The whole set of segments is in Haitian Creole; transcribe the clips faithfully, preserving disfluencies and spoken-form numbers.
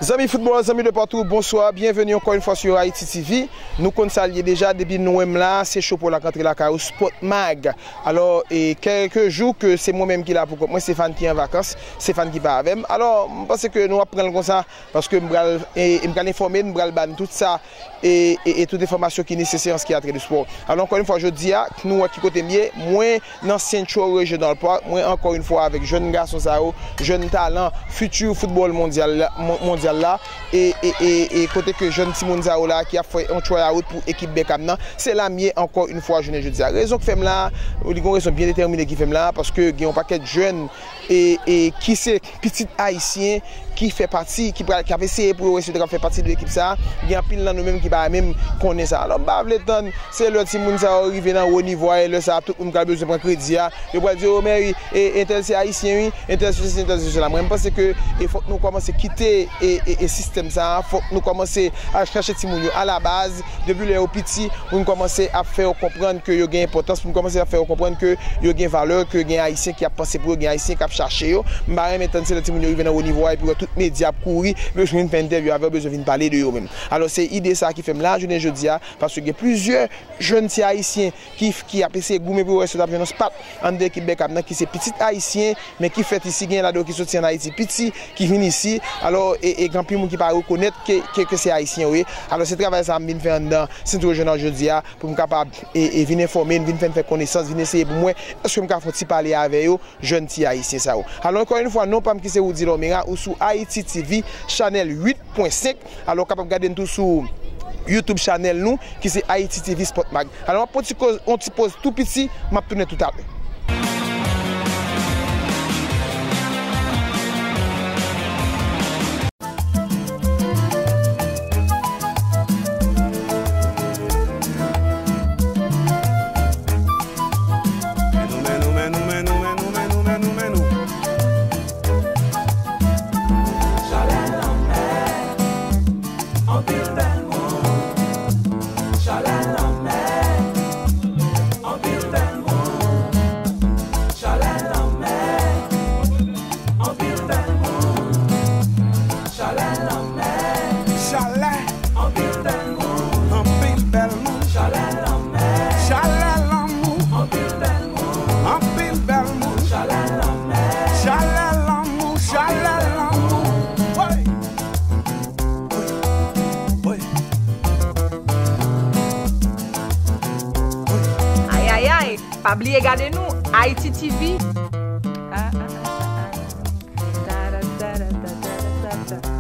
Amis football, amis de partout, bonsoir, bienvenue encore une fois sur Haïti T V. Nous consalions déjà depuis nous-mêmes là, c'est chaud pour la rentrée la Carou Sport Mag. Alors, et quelques jours que c'est moi-même qui est là pour moi, Stéphane qui est en vacances, Stéphane qui part avec. Alors, je pense que nous apprenons comme ça parce que je vais informer, je vais ban tout ça et, et, et toutes les informations qui sont nécessaires en ce qui a trait du sport. Alors, encore une fois, je dis à nous qui côté mieux, moins d'anciens joueurs régional, moins encore une fois avec jeunes garçons, jeunes talents, futur football mondial. mondial là et, et, et, et côté que jeune Simon Zao là qui a fait un choix à route pour l'équipe Beckham c'est la mienne encore une fois je ne dis raison que fait là une raison bien déterminée qui fait là parce que il y a un paquet de jeunes et, et qui c'est petit haïtien qui fait partie qui, qui a essayé pour essayer de faire partie de l'équipe ça il y a pile là nous même qui va même connaître ça alors bah le temps c'est le Simon Zao arrivé dans haut niveau et le ça tout le monde a besoin de prendre crédit il va dire oh mais et intel c'est haïtien oui intel c'est intel c'est là moi je pense que il faut que nous commencer à quitter et et, et système ça faut nous commencer à chercher Timounio à la base depuis les petits pour nous commencer à faire comprendre que yo gain importance pour nous commencer à faire comprendre que yo gain valeur que gain haïtien qui a pensé pour gain haïtien qui a cherché yo m'ba maintenant c'est le Timounio arrivé au niveau et puis tout média courir besoin de faire interview avec besoin de parler de eux même alors c'est idée ça qui fait là je ne jeudi parce que il y a plusieurs jeunes haïtiens qui qui a essayé goumer pour rester dans un spot en équipe Beckham qui c'est petit haïtien mais qui fait ici gain là qui sorti en Haïti petit qui vient ici alors et grand pile qui pas reconnaître que, que, que c'est haïtien oui alors c'est travail ça me faire dedans c'est tout jeune aujourd'hui pour me capable et, et venir informer venir faire faire connaissance venir essayer pour moi est-ce que me capable parler avec eux jeunes ti haïtien ça alors encore une fois non pas qui c'est Woody Lomera ou sur Haïti T V channel huit point cinq alors capable regarder tout sur YouTube channel nous qui c'est Haïti T V Sport Mag alors on petit cause on petit pose tout petit m'a tourner tout à l'heure. Pas oublier regarder nous Haïti T V. Ah, ah, ah, ah. Da, da, da, da, da, da.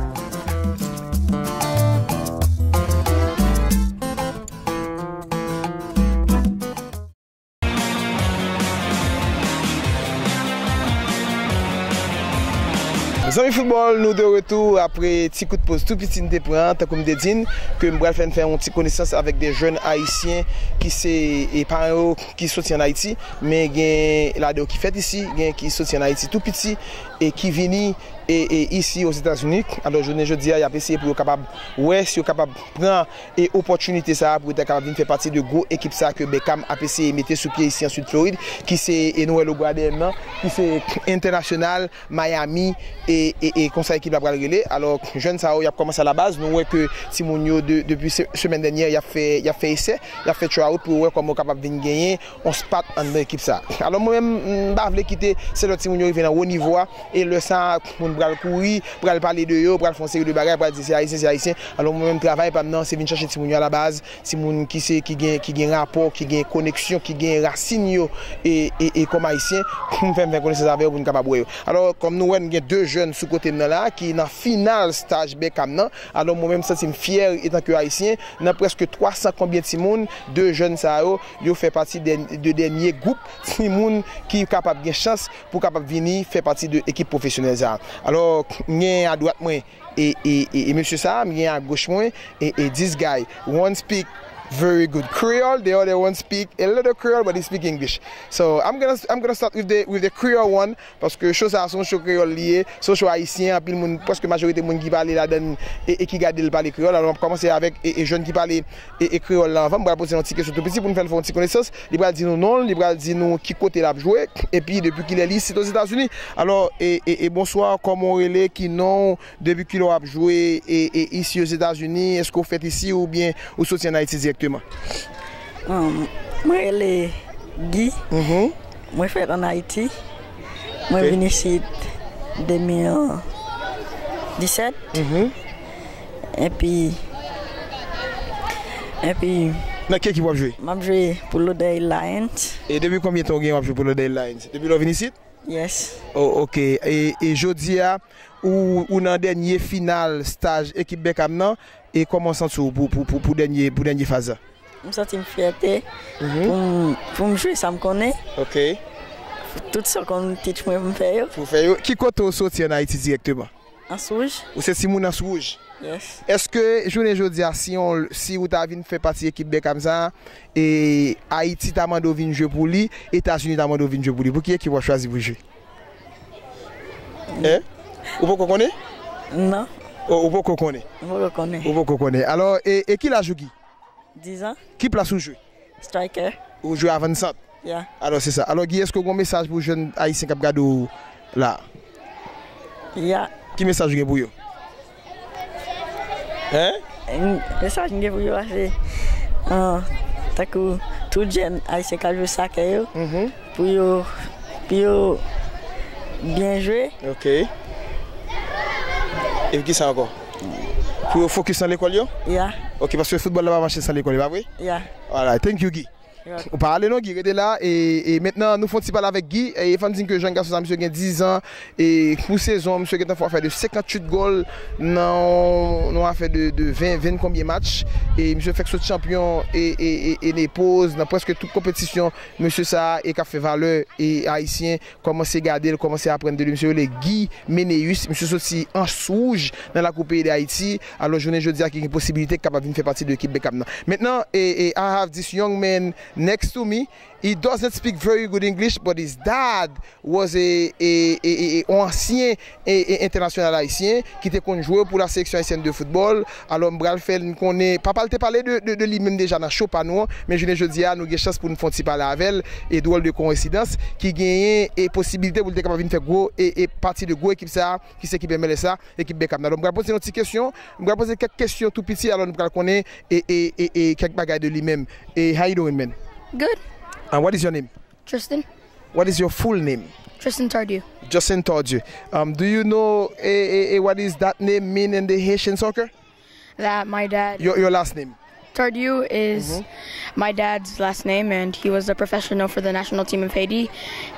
Amis football, nous de retour après petit coup de pause tout petit de prendre comme des dînes que me faire faire une petite connaissance avec des jeunes haïtiens qui c'est et parents qui sont en Haïti mais gain là qui fait ici gain qui sont en Haïti tout petit et qui viennent et, et ici aux États-Unis alors je ne je dis il y a essayé pour capable ouais si capable prendre et opportunité ça pour être capable de faire partie de gros équipe ça que Beckham a essayé mettre sur pied ici en Sud Floride qui c'est Noël Garden qui c'est international Miami et et et conseil qui va reler alors jeune ça il a commencé à la base nous voyons que Simonio de, depuis semaine dernière il a fait il a fait essai il a fait try-out pour voir comment capable venir gagner on spot en équipe ça alors moi même pas voulais quitter c'est le Simonio qui vient au niveau et le ça pour bral courir pour parler de eux pour faire série de bagages pour dire c'est haïtien c'est haïtien alors moi même travail pas maintenant c'est venir chercher Simonio à la base Simon qui c'est qui gagne qui gagne rapport qui gagne connexion qui gagne racine et et et comme haïtien pour faire faire connaissance avec pour capable alors comme nous on a deux jeunes sous côté là qui dans final stage Beckham alors moi même ça c'est fier étant que haïtien dans presque trois cents combien de monde deux jeunes ça yo fait partie de, de dernier groupe Simon qui capable de chance pour capable venir faire partie de équipe professionnelle ça alors gain à droite moi et et et, et monsieur ça gain à gauche moi et et this guy one speak Very good. Creole, the other one speak a little Creole, but they speak English. So I'm gonna I'm gonna start with the with the Creole one parce que chose à son show Creole lié, son show haïtien, puis le monde presque majorité monde qui parle là-dedans et, et qui garde le parler Creole. Alors on va commencer avec et, et jeunes qui parlent et, et Creole là avant. On va poser une petite question tout petit pour nous faire une petite connaissance. Il va dire nous non, il va dire nous qui côté l'a joué et puis depuis qu'il est ici aux États-Unis. Alors et, et, et bonsoir, comment on est qui non depuis qu'il a joué et, et ici aux États-Unis, est-ce qu'on fait ici ou bien au soutien en Haïti directement? Um, moi, je suis Guy. Mm-hmm. Moi, je suis en Haïti. Moi, je suis venu ici en deux mille dix-sept. Mm-hmm. Et puis. Et puis. Dans quel équipe vous jouez? Je joue pour l'Odell Lions. Et depuis combien de temps vous jouez pour l'Odell Lions? Depuis que vous venez ici? Yes. Oh, ok. Et, et jeudi, ou, ou dans le dernier final stage équipe Beckham, et comment sentez-vous pour, pour, pour, pour dernier pour dernier phase? Je me sens une fierté Mm-hmm. pour, pour me jouer, ça me connaît. Ok. Tout ce qu'on teach moi pour me faire. Pour faire, qui côté vous sorti en Haïti directement? En Souge. Ou c'est Simon en Souge? Yes. Est-ce que journée aujourd'hui, si on si vous avez fait partie de l'équipe Beckham ça et Haïti t'a demandé de jouer pour lui, États-Unis t'a demandé de jouer pour lui, pour qui est qui va choisir pour jouer? Hein? Vous pouvez connaître? Non. Vous pouvez connaître? Je le connais. Vous pouvez connaître. Alors et, et qui l'a joué? dix ans. Qui place vous jouer? Striker. Vous jouez à vingt-cinq. Yeah. Alors c'est ça. Alors Guy, est-ce que vous avez un message pour les jeunes haïtiens qui regardent là? Yeah. Qui message vous avez pour eux? Hein? Le message que je veux dire, c'est uh, que tout jeune haïtien qui joue ça, Mm-hmm. pour yo, pour yo bien jouer. Ok. Et qui ça encore? Pour focus sur l'école? Yeah. Ok, parce que le football va marcher sans l'école, pas vrai? Yeah. Voilà, thank you Guy. On parle non Guy, restez là et, et maintenant nous faisons parler avec Guy et il faut dire que jean garçon monsieur a dix ans et pour saison monsieur a fait de cinquante-huit goals non non a fait de, de vingt vingt combien de matchs et monsieur fait ce champion et et et, et les pauses dans presque toute compétition monsieur ça et qui a fait valeur et haïtien commencer à garder commencer à apprendre de lui monsieur le Guy Meneus monsieur sorti en Souge dans la coupe d'Haïti alors journée jeudi a une possibilité capable de faire partie de l'équipe Beckham maintenant et, et I have this young man next to me. He doesn't speak very good English, but his dad was a, a, a, a ancien et international haïtien qui était joueur pour la sélection haïtienne de football. Alors, Mbral fait connaît papa te parler de, de, de lui-même déjà dans show nous, mais je ne dis pas nous avons chance pour nous faire parler avec elle et drôle de coïncidence qui gagne et possibilité pour être capable de faire gros et, et partie de gros équipe ça qui c'est équipe M L S ça, équipe Beckham. Alors, Mbral poser une petite question, Mbral poser quelques questions tout petit alors nous allons connaître et et et, et quelques bagages de lui-même. Et how you doing, man? Good. And what is your name? Tristan. What is your full name? Tristan Tardieu. Justin Tardieu. Um, do you know eh, eh, eh, what is that name mean in the Haitian soccer? That my dad. Your, your last name? Tardieu is my dad's last name, and he was a professional for the national team of Haiti.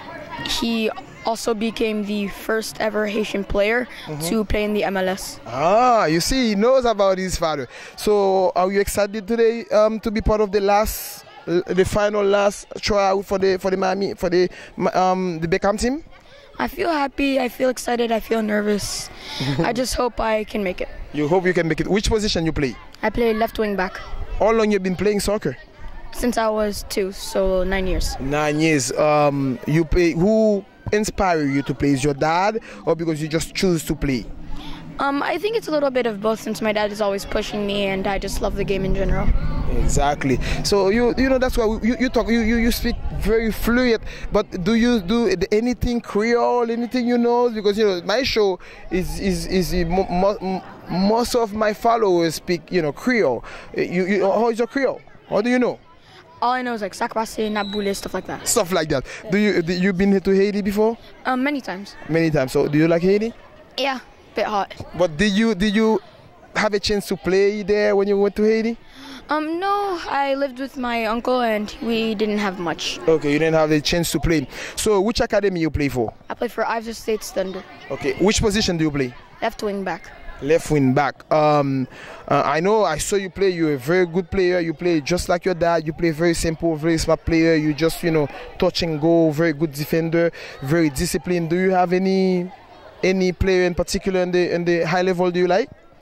He also became the first ever Haitian player to play in the M L S. Ah, you see, he knows about his father. So, are you excited today um, to be part of the last, the final last tryout for the for the Miami for the um the Beckham team? I feel happy. I feel excited. I feel nervous. I just hope I can make it. You hope you can make it. Which position you play? I play left wing back How long you been playing soccer? since I was two, so nine years. Nine years. Um, you play. Who inspire you to play? Is your dad, or because you just choose to play? Um, I think it's a little bit of both, since my dad is always pushing me, and I just love the game in general. Exactly. So you you know that's why we, you you talk you, you you speak very fluent. But do you do anything Creole? Anything you know? Because you know my show is is is, is mo, mo, most of my followers speak you know Creole. You, you how is your Creole? How do you know? All I know is like Sakbase, Naboule, stuff like that. Stuff like that. Do you do you been to Haiti before? Um, many times. Many times. So do you like Haiti? Yeah, bit hot. But did you did you have a chance to play there when you went to Haiti? Um, no, I lived with my uncle and we didn't have much. Okay, you didn't have the chance to play. So which academy you play for? I play for Ivor State's Thunder, Okay, which position do you play? left wing back. Left wing back. Um, uh, I know I saw you play. You're a very good player. You play just like your dad. You play very simple, very smart player. You just you know touch and go. Very good defender. Very disciplined. Do you have any any player in particular in the in the high level do you like?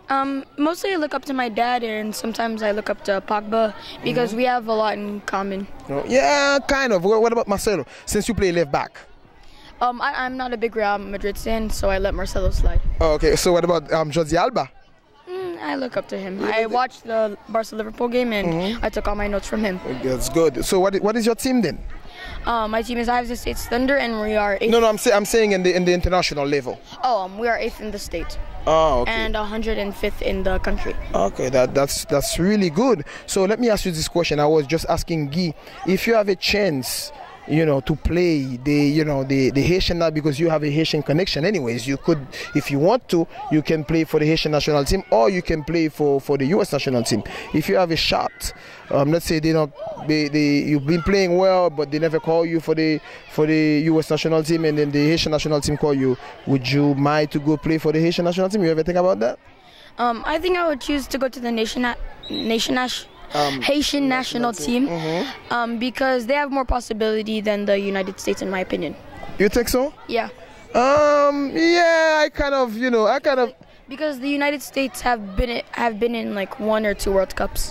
Um, mostly I look up to my dad, and sometimes I look up to Pogba because mm-hmm. we have a lot in common. Yeah, kind of. What about Marcelo? Since you play left back. Um, I, I'm not a big Real Madrid fan, so I let Marcelo slide. Oh, okay, so what about um, Jordi Alba? Mm, I look up to him. I watched the Barca-Liverpool game, and mm-hmm. I took all my notes from him. That's good. So what what is your team then? Uh, my team is Iowa State Thunder, and we are eighth. No, no, I'm, say, I'm saying in the in the international level. Oh, um, we are eighth in the state. Oh, okay. And one hundred fifth in the country. Okay, that that's that's really good. So let me ask you this question. I was just asking Guy, if you have a chance, you know, to play the, you know, the, the Haitian now, because you have a Haitian connection anyways, you could, if you want to, you can play for the Haitian national team, or you can play for, for the U S national team. If you have a shot, um, let's say they don't, they, they, you've been playing well, but they never call you for the, for the U S national team, and then the Haitian national team call you, would you mind to go play for the Haitian national team? You ever think about that? Um, I think I would choose to go to the nation, nation, nation Um, Haitian national team mm-hmm. um, because they have more possibility than the United States, in my opinion. You think so? Yeah. Um. Yeah, I kind of, you know, I kind of. Because the United States have been have been in like one or two World Cups.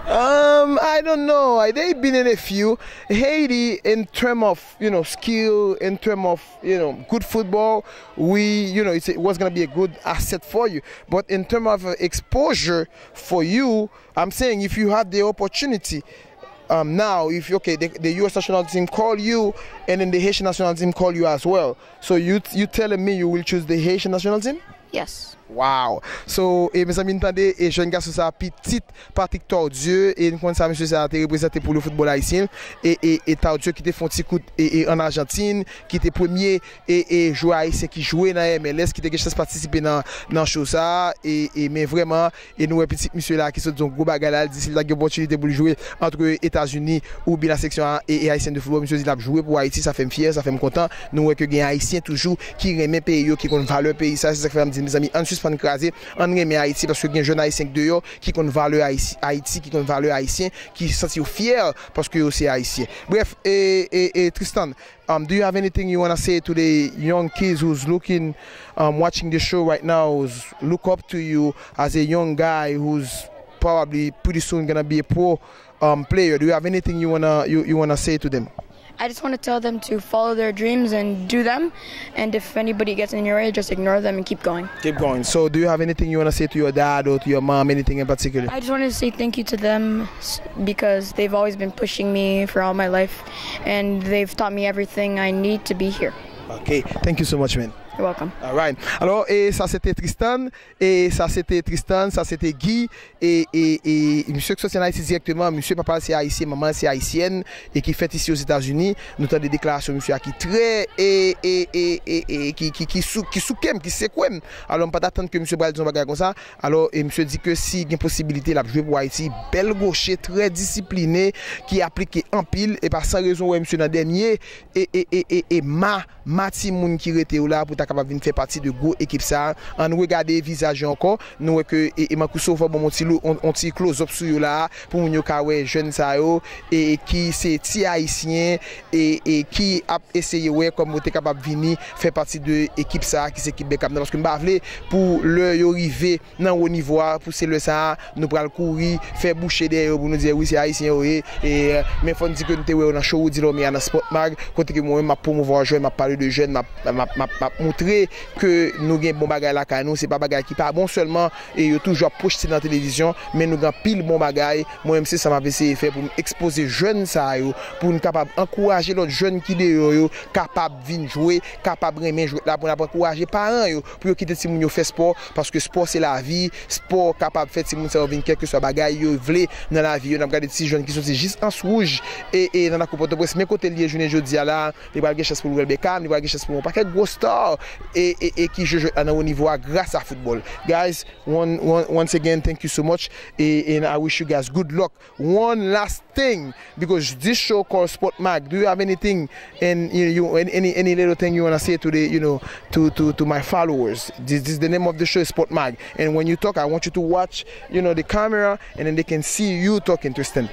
Um, I don't know. They've been in a few. Haiti, in terms of, you know, skill, in terms of, you know, good football, we, you know, it's, it was going to be a good asset for you. But in terms of uh, exposure for you, I'm saying if you have the opportunity, um, now, if, okay, the, the U S national team call you, and then the Haitian national team call you as well. So you you telling me you will choose the Haitian national team? Yes. Wow. So, et mes amis, entendez, et jeune garçon ça petit Patrick Tordieu, et nous connaissons ça, monsieur, ça a été représenté pour le football haïtien, et, et, et Tordieu qui était fait un petit coup et, et en Argentine, qui était premier et, et joueur haïtien qui jouait dans la M L S, qui était quelque chose participer dans dans chose ça, et, et mais vraiment, et nous un petit monsieur là qui sont donc gros bagarre, d'ici la opportunité pour jouer entre États-Unis ou bien la section et, et haïtienne de football, monsieur il a joué pour Haïti, ça fait me fier, ça fait me content. Nous que gain haïtien toujours qui remet pays qui connaît valeur pays, ça c'est ça que fait me dire mes amis, en suspend craser, en remet Haïti parce que gain jeune haïtien de yo qui connaît valeur Haïti, qui connaît valeur haïtien, qui sentit fier parce que c'est haïtien. Bref, et, et, et Tristan, um, do you have anything you want to say to the young kids who's looking um, watching the show right now, who's look up to you as a young guy who's probably pretty soon gonna be a pro um, player? Do you have anything you wanna you, you wanna say to them? I just want to tell them to follow their dreams and do them, and if anybody gets in your way, just ignore them and keep going. Keep going. So do you have anything you want to say to your dad or to your mom, anything in particular? I just wanted to say thank you to them because they've always been pushing me for all my life, and they've taught me everything I need to be here. Okay, thank you so much, man. You're welcome. All right. Alors, et ça c'était Tristan, et ça c'était Tristan, ça c'était Guy, et, et, et monsieur qui sont ici directement, monsieur papa c'est haïtien, maman c'est haïtienne, et qui fait ici aux États-Unis. Nous avons des déclarations, monsieur qui très, et, et, et, et, et qui, qui, qui sous, qui sous qui sait quoi. Alors, on pas d'attendre que monsieur Bral dise un bagage comme ça. Alors, et monsieur dit que si il y a une possibilité, il a joué pour Haïti, bel gaucher, très discipliné, qui appliqué en pile, et par sans raison, ouais, monsieur dans dernier, et, et, et, et, et ma, ma timoun qui était là pour capable de faire partie de go équipe ça en regarder visage encore nous que et Makuso va bon mon petit on petit close up sur là pour nous ka ouais jeune ça yo et qui c'est ti haïtien et et qui a essayé ouais comme tu capable venir faire partie de équipe ça qui c'est équipe Beckham parce que m'pa vle pour le yo arriver dans haut niveau pour c'est le ça nous pral courir faire boucher derrière pour nous dire oui c'est haïtien et et mais faut dire que nous ouais dans show dit l'homme dans sport mag côté que moi m'a promouvoir jeune m'a parler de jeunes m'a m'a montrer que nous gain bon bagay là ka nous c'est pas bagay qui pas bon seulement et yo toujours projeté dans la télévision mais nous gain pile bon bagay moi même c'est ça m'a essayé faire pour exposer jeunes ça yo pour nous capable encourager l'autre jeunes qui dehors yo capable venir jouer capable remen jouer là pour encourager parents yo pour quitter si moun yo fait sport parce que sport c'est la vie sport capable faire si moun ça venir quelque soit bagay yo vle dans la vie on a regardé si jeunes qui sont juste en rouge et et dans la coupe de presse mais côté lié journée jeudi là les va gagner chance pour le Beckham les va gagner chance pour un paquet de gros stars et et, et qui joue à un haut niveau grâce à football. Guys, one, one, once again, thank you so much, and I wish you guys good luck. One last thing, because this show called Sport Mag, do you have anything and you, you any any little thing you wanna say to the you know to to to my followers? This, this is the name of the show, Sport Mag, and when you talk, I want you to watch you know the camera, and then they can see you talking, Tristan.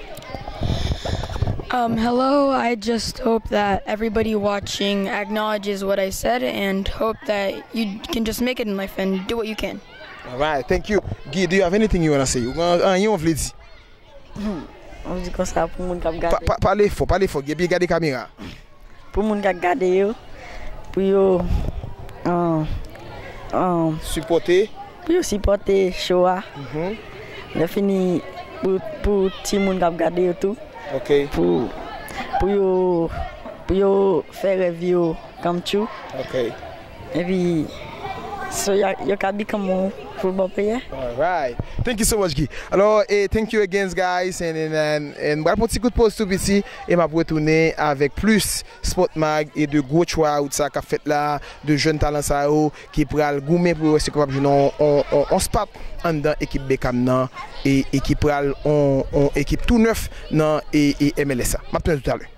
Um, hello, I just hope that everybody watching acknowledges what I said and hope that you can just make it in life and do what you can. All right, thank you. Guy, do you have anything you want to say? Rien on veut dire. On dit comme ça pour moun k'ap gade. Parlez fort, parlez fort, et puis regardez la caméra. Pour moun k'ap gade yo, pour yo um, um, supporter. Pour yo supporter Shoah. Mhm. Le fini pour pour ti moun k'ap gade yo tout. OK. Pour pour yo pour yo faire review comme tout. OK. Et puis so you you can become a football player. All right. Thank you so much, Guy. Alors, et thank you again, guys. And and and, and un petit coup de pause tout petit et m'a retourner avec plus Sport Mag et de gros choix ou ça qu'a fait là de jeunes talents ça qui pral goumer pour c'est capable on on on spot en dans équipe Beckham nan et équipe pral on on équipe tout neuf dans et et M L S. Maintenant tout à l'heure.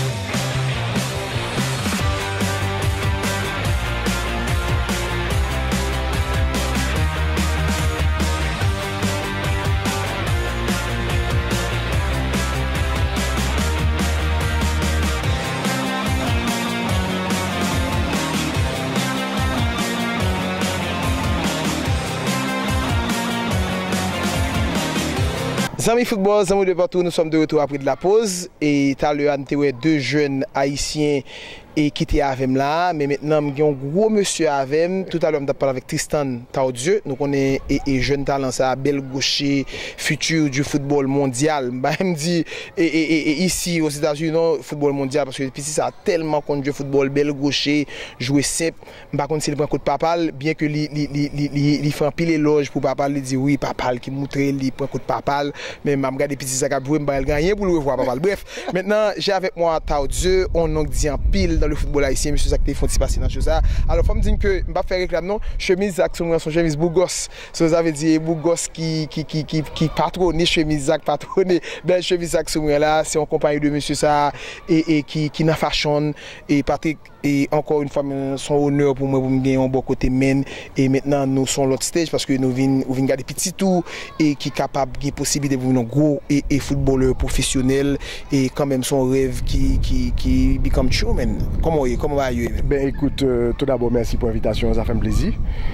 Amis football, amis de partout, nous sommes de retour après de la pause et tout à l'heure nous avons deux jeunes haïtiens et qui étaient avec là, mais maintenant nous avons un gros monsieur avec. Tout à l'heure nous avons parlé avec Tristan Taudieu, donc on est et, et jeune talent ça, bel gaucher futur du football mondial. Bah me dit et, et, et ici aux États-Unis non football mondial parce que puis ça a tellement contre du football bel gaucher, jouer simple. Par contre s'il prend coup de papal, bien que li li li li li fait un pile éloge pour papal, il dit oui papal qui montre il prend coup de papal, mais m'a regarder petit ça qu'a jouer m'ba gagner pour le revoir papal. Bref, maintenant j'ai avec moi Taudieu, on donc dit en pile dans le football haïtien, monsieur ça qui font passer dans chose ça. Alors faut me dire que m'pa faire réclame non, chemise Zak son son chemise Bougos. Ça ça veut dire Bougos qui qui qui qui qui patronne chemise Zak patronne belle chemise Zak son là, c'est en compagnie de monsieur ça et et qui qui n'a fashion et Patrick et encore une fois son honneur pour moi pour me gagner un bon côté men et maintenant nous sommes l'autre stage parce que nous vinn nous vinn garder petit tout et qui capable qui possibilité pour nous gros et, et footballeur professionnel et quand même son rêve qui qui qui become true man. Comment comment va you? Ben écoute euh, tout d'abord merci pour l'invitation, ça fait un plaisir.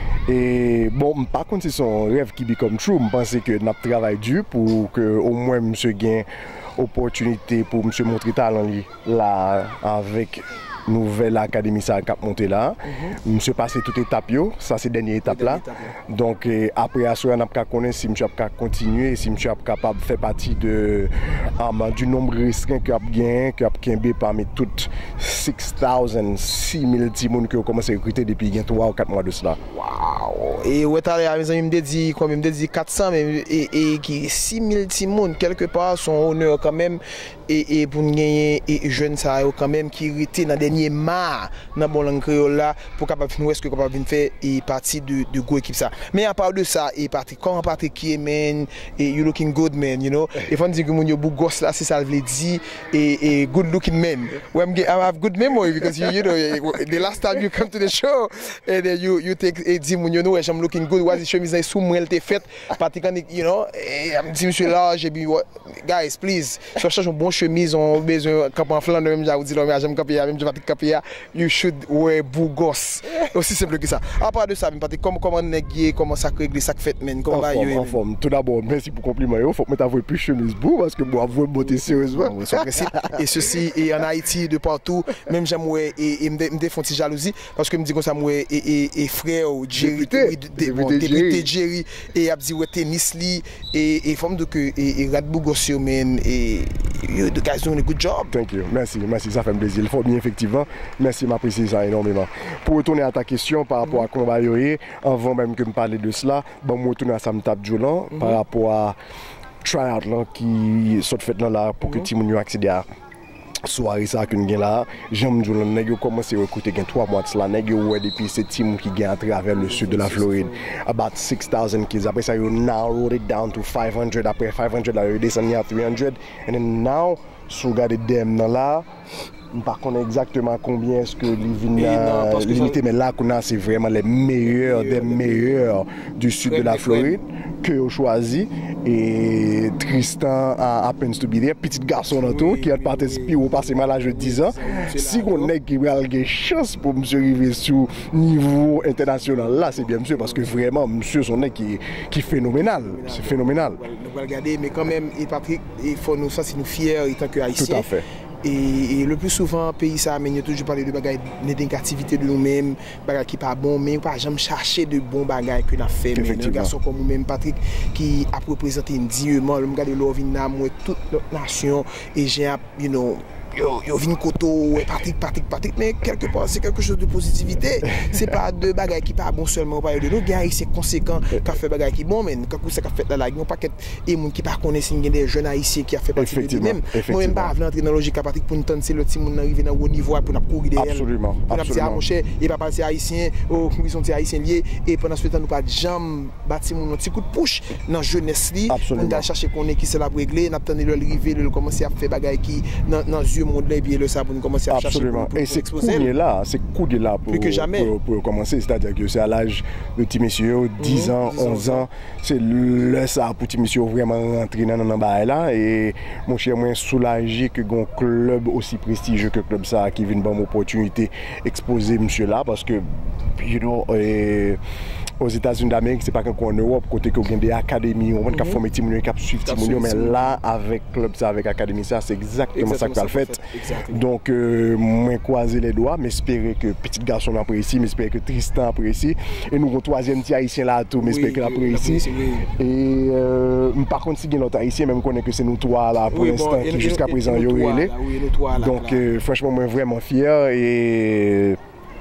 Et bon par contre c'est son rêve qui become true, je pense que n'a travail dur pour que au moins monsieur gagne opportunité pour monsieur montrer talent là avec nouvelle académie ça cap monter là. Mm-hmm. Monsieur passé toute étape yo, ça c'est dernière étape là. Donc eh, après à on a pas connaître si monsieur a continuer, si monsieur est capable de faire partie de um, du nombre restreint que a gagné, que a kembe parmi toutes six mille timon que commencé à recruter depuis trois ou quatre mois de cela. Wow. Et ouais t'as les amis me dit combien me dit quatre cents mais et, et qui six mille timon quelque part son honneur quand même et et pour gagner et jeune ça quand même qui était dans dernier mar dans bon langue créole là pour capable finir est-ce que capable venir faire et partie de de go équipe ça. Mais à part de ça et parti quand parti qui est man et you looking good man, you know. Et faut dire que mon yo beau gosse là c'est ça veut dire et et good looking man. When I have good memory because you you know the last time you come to the show and then you you take et dit mon yo no I'm looking good was chemise sous moi elle était faite parti quand you know et me dit monsieur là j'ai dit guys please so cherche un bon chemise on besoin cap en flanc même j'ai dit là j'aime capier même je vais capier you should wear bougos aussi simple que ça. À part de ça même parti comme comment négocier comment ça régler ça fait men comment va yo en forme. Tout d'abord merci pour compliment yo faut mettre avoir plus chemise bou parce que moi vous beauté sérieusement et ceci et en Haïti de partout même j'aime ouais et me me font jalousie parce que me dit comme ça moi et et et frère Jerry député Jerry et a dit ouais tennis li et et forme de que et Rad Bougos men et you the guys doing a good job. Thank you. Merci merci ça fait un plaisir. Il faut bien effectivement. Merci m'apprécie ça énormément. Pour retourner à ta question par rapport à combat yoé avant même que me parler de cela, bon moi retourner à Sam Tap Jolan par rapport à tryout là qui sont fait dans là pour que Timon yo accéder à soirée ça que nous gagne là j'aime Jolan nèg yo commencé recruter gain trois mois de cela nèg yo ouais depuis ce team qui gagne à travers le sud de la Floride about six thousand kids après ça yo narrowed it down to five hundred après five hundred là yo descendu à three hundred and then now so regarder them là par contre exactement combien est-ce que les limité mais là qu'on a c'est vraiment les meilleurs des meilleurs du sud de la Floride que vous choisi et Tristan a à peine to be there, petit garçon dans tout qui a participé au passé mal à l'âge de dix ans. Si on est qui a une chance pour monsieur arriver sur niveau international là, c'est bien monsieur parce que vraiment monsieur son nez qui qui est phénoménal, c'est phénoménal. On va regarder mais quand même et Patrick, il faut nous sentir nous fiers en tant que haïtiens. Tout à fait. Et, et le plus souvent, le pays ça amène toujours parler de bagages de négativité de nous-mêmes, bagages qui pas bon, mais pas jamais chercher de bons bagages que nous avons fait. Mais un garçon comme nous-mêmes, Patrick, qui a représenté dignement, le gars de l'Orvina, moi, toute notre nation, et j'ai, you know, Yo, yo vin koto, Patrick, Patrick, Patrick, mais quelque part c'est quelque chose de positivité. C'est pas de bagaille qui pas bon seulement par de nous, gars, c'est conséquent qu'a fait bagaille qui bon, mais quand ça qu'a fait là, il y a pas et monde qui pas connaissent des jeunes haïtiens qui a fait partie de lui-même. Moi même pas entrer dans la logique à Patrick pour nous tenter c'est le petit monde arriver dans haut niveau pour nous courir derrière. Absolument. Pour nous dire mon cher, il pas parler haïtien, oh, ils sont haïtiens liés et pendant ce temps nous pas jamais bâtir mon petit coup de push dans jeunesse li, on va chercher connaître qui c'est la pour régler, n'a attendre le arriver, le commencer à faire bagaille qui dans dans monde là et puis le ça pour nous commencer à chercher. Absolument. Et c'est coudé là, c'est coudé là pour, que jamais. Pour, pour commencer, c'est-à-dire que c'est à l'âge de petit monsieur, dix ans, onze ans, c'est le ça pour petit monsieur vraiment rentrer dans le bail là et mon cher moi soulagé que un club aussi prestigieux que club ça qui vient bonne opportunité exposer monsieur là parce que you know et, aux États-Unis d'Amérique, c'est pas qu'en Europe, côté que vous avez des académies, on va former Timounio, qui suivre Timounio, mais là, avec club, ça, avec académie, ça, c'est exactement, exactement ça que vous fait. Donc, euh, moi, croiser les doigts, mais espérer que petit garçon apprécie, mais espérer que Tristan apprécie. Et nous, avons troisième petit haïtien là, tout, mais espérer qu'il apprécie. Et euh, par contre, si il y a notre haïtien, même connaît que c'est nous trois là, pour l'instant, qui jusqu'à présent, y aurait. Donc, euh, franchement, moi, vraiment fier et.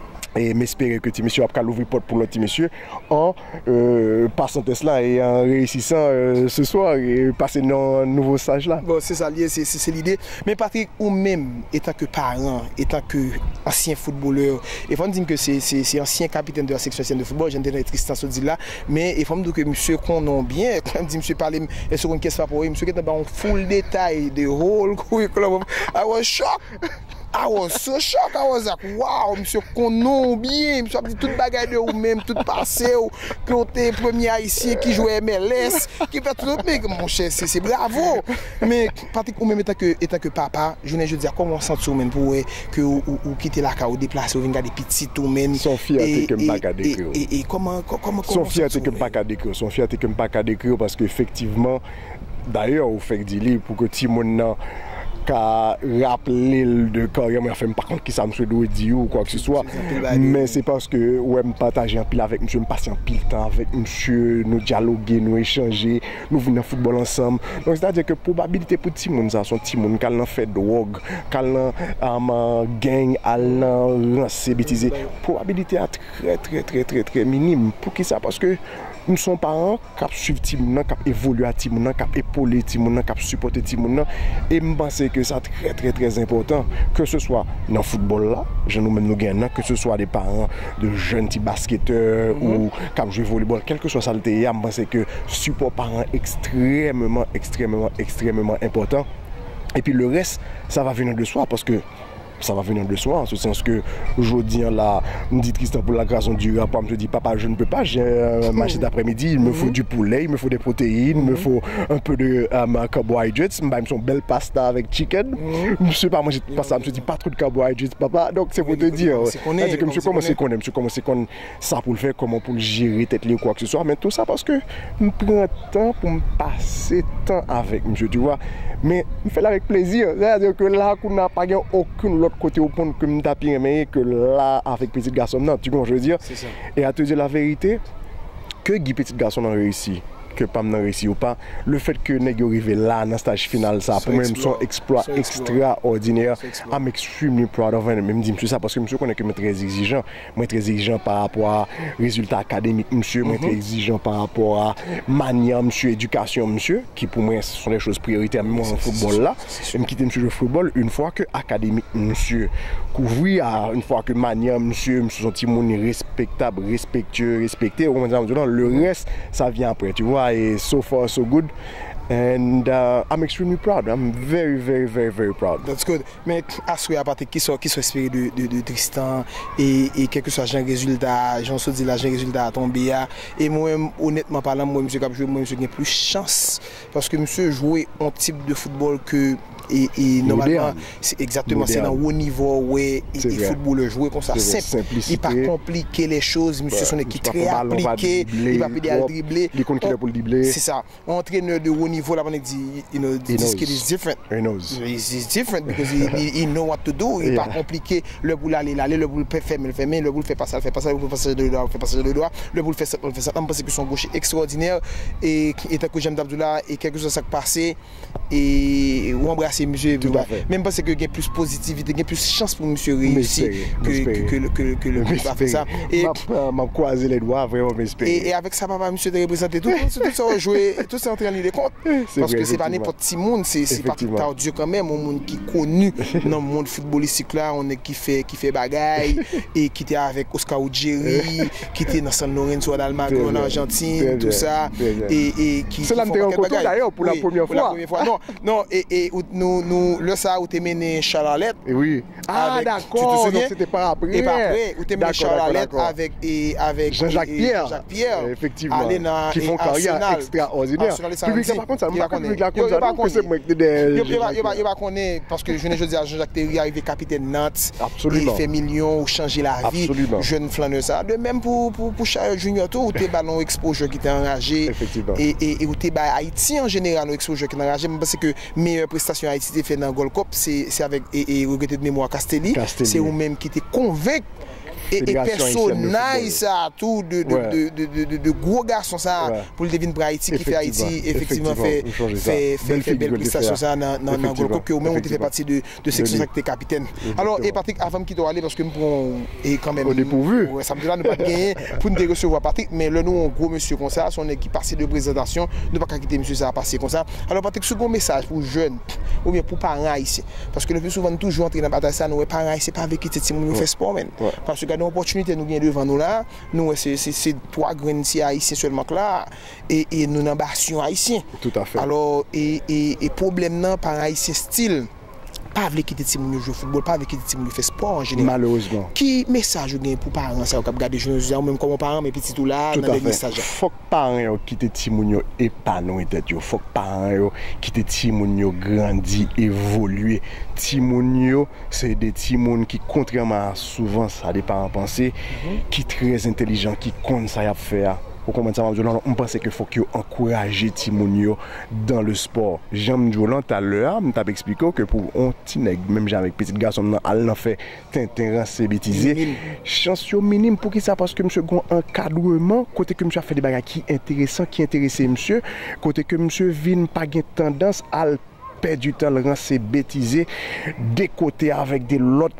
Et m'espérer que petit monsieur a l'ouvrir porte pour l'autre petit monsieur en euh, passant cela et en réussissant euh, ce soir et passer dans un nouveau stage là. Bon, c'est ça, c'est l'idée. Mais Patrick, ou même étant que parent, étant que ancien footballeur, il faut me dire que c'est ancien capitaine de la section ancienne de football, j'ai entendu Tristan se dire là, mais il faut me dire que monsieur connaît bien, quand dit monsieur parler sur une question pour lui, monsieur qui est dans un full détail de rôle, I was shocked. I was so shocked. I was like, wow, monsieur connaît bien, monsieur a dit toute bagaille de ou même, toute passé, que vous êtes premier haïtien qui joue M L S, qui fait tout le monde, mon cher, c'est bravo. Mais Patrick, ou même étant que, étant que papa, je ne dire comment on sent tout même pour que ou, ou quitter la case, ou déplacer, ou venir garder petit tout même. Son fierté que m'pas qu'à décrire. Et, et comment, comment, son fierté que m'pas qu'à décrire, son fierté que m'pas qu'à décrire parce qu'effectivement, d'ailleurs, au fait dit pour que Timon qu'à rappeler de carrière, mais enfin, par contre, qui ça me doit dire ou quoi que ce soit. Mais c'est parce que, ouais, me partager un pile avec monsieur, me passer un pile temps avec monsieur, nous dialoguer, nous échanger, nous venir au football ensemble. Donc, c'est-à-dire que probabilité pour tout le monde, ça, son petit monde, qu'elle en fait drogue, qu'elle en gang, elle en rancé, bêtise. Probabilité est très, très, très, très, très minime. Pour qui ça? Parce que nous sommes parents qui suivent Timouna, qui évoluent à Timouna, qui épaulent Timouna, qui supportent Timouna. Et je pense que c'est très très très important, que ce soit dans le football là, je nous mène nous gagnons, que ce soit des parents de jeunes petits basketteurs mm-hmm. ou qui jouent au volleyball, quel que soit ça le T I A, je pense que support parents extrêmement, extrêmement, extrêmement important. Et puis le reste, ça va venir de soi parce que ça va venir de soi, en ce sens que aujourd'hui, là, me dit Tristan pour la grâce de Dieu, après, je me dis, papa, je ne peux pas, j'ai un match d'après-midi, il me faut du poulet, il me faut des protéines, il me faut un peu de um, carbohydrates, il me faut une belle pasta avec chicken. Je ne sais pas manger de pasta, je me dis pas trop de carbohydrates, papa. Donc, c'est pour te dire, c'est que monsieur commence à connaître, monsieur commence à connaître ça pour le faire, comment pour le gérer, tête liée ou quoi que ce soit, mais tout ça parce que je prends temps pour me passer temps avec monsieur, tu vois. Mais je fais là avec plaisir, c'est-à-dire que là, qu'on n'a pas aucune autre côté au point que je m'tape mais que là avec petit garçon non tu comprends je veux dire et à te dire la vérité que Guy petit garçon a réussi que pas n'a réussi ou pas le fait que nèg arrivé là dans stage final ça pour même son exploit extraordinaire I'm extremely proud of him même dit monsieur ça parce que monsieur connaît que moi très exigeant moi très exigeant par rapport à résultats académiques monsieur moi très exigeant par rapport à manière monsieur éducation monsieur qui pour moi ce sont les choses prioritaires même en football là je me quitter monsieur le football une fois que académique monsieur couvrir une fois que manière monsieur monsieur son petit monde respectable respectueux respecté le reste ça vient après tu vois far, et so far so good. And uh, I'm extremely proud. I'm very, very, very, very proud. That's good. Mais assuré à partir qui soit qui soit inspiré de, de, de Tristan et, et quel que soit le résultat, j'en suis dit là, le résultat a tombé. Et moi, honnêtement parlant, moi, monsieur Cap joué, moi, monsieur, j'ai plus chance parce que monsieur jouait un type de football que et, et normalement, c'est exactement, c'est dans haut niveau où et, et football jouer comme ça, simple. Il pas compliquer les choses, monsieur, son équipe très appliqué, il va péder à dribbler. Il compte qu'il est pour le dribbler. C'est ça. Un entraîneur de haut niveau là, on dit, you know, this kid is different. He knows. He's different because he, he, he know what to do. Il yeah. pas compliqué. Le boule aller, aller, le boule fait, le fait, le boule fait passer, le fait passer, le boule passer de doigt, le fait passer de doigt, le boule fait ça, le fait ça. On pense que son gaucher extraordinaire et étant que j'aime d'Abdullah et quelque chose ça passé et ou embrasser monsieur. Même parce que il y a plus positivité, il y a plus chance pour monsieur réussir que que que que le groupe a fait ça. Et m'a croisé les doigts vraiment m'espérer. Et avec ça papa monsieur de représenter tout tout ça jouer tout ça entrer en ligne de compte parce que c'est pas n'importe qui monde, c'est c'est pas tout Dieu quand même, un monde qui connu dans le monde footballistique là, on est qui fait qui fait bagaille et qui était avec Oscar Ujiri, qui était dans San Lorenzo d'Almagro en Argentine, tout ça et et qui c'est là me rencontré d'ailleurs pour la première fois. Pour la première fois. Non, non et et nous nous le ça où t'es mené Charlotte. Oui. Ah d'accord, donc c'était pas après. Et pas après, où t'es mené Charlotte avec et avec Jean-Jacques Pierre. Jean-Jacques Pierre. Effectivement. Qui font carrière extraordinaire. Public par contre ça me public la comme ça que c'est moi qui des il va il va connaître parce que je ne dis à Jean-Jacques Terry arrivé capitaine Nantes. Absolument. Il fait millions ou changer la vie. Jeune flâneur ça. De même pour pour pour Charles Junior tout où t'es ballon exposure qui était enragé. Et et où t'es Haïti en général au exposure qui est enragé parce que meilleure prestation Haïti était fait dans Gold Cup c'est c'est avec et et regretté de mémoire Castelli. C'est vous même qui était convaincu et, et personnage ça tout de de, ouais. de, de, de, de, de gros garçons ça ouais. pour le devine pour Haïti qui fait Haïti effectivement fait fait fait, fait belle prestation ça dans dans dans Gold Cup que au même on fait partie de de section acte capitaine. Alors et Patrick avant qui doit aller parce que pour et quand même au dépourvu ouais, ça me donne pas gagner pour nous recevoir Patrick mais le nous un gros monsieur comme ça son équipe passé de présentation ne pas quitter monsieur ça passer comme ça. Alors Patrick second message pour jeunes ou bien pour parents haïtiens parce que le plus souvent toujours entrer dans bataille ça nous parents haïtiens pas avec qui c'est nous fait sport men parce que l'opportunité nous gagne devant nous là nous c'est c'est trois graines si haïtiens seulement là et et nous n'ambition haïtien tout à fait alors et et, et problème non par haïtien style pas avec quitter Timoun jouer football pas avec quitter Timoun faire sport en général malheureusement qui message gagne pour parents ça cap garder jeunes ou même comme parents mais petit tout là dans les messages faut que parents quitter Timoun épanoui tête yo faut que parents quitter Timoun grandi évoluer Timoun c'est des Timoun qui contrairement à souvent ça des parents penser qui très intelligent qui compte ça y a faire. Pour comment ça va on pense que faut que encourager Timoun dans le sport. J'aime Jolan tout à l'heure, me t'a expliqué que pour un petit nègre même avec petit garçon al en fait tintin c'est bêtiser. Chance minime pour qui ça parce que monsieur gon encadrement côté que monsieur fait des bagages qui intéressant qui intéressé monsieur côté que monsieur vinn pas gain tendance à perdre du temps le c'est bêtiser des côtés avec des l'autre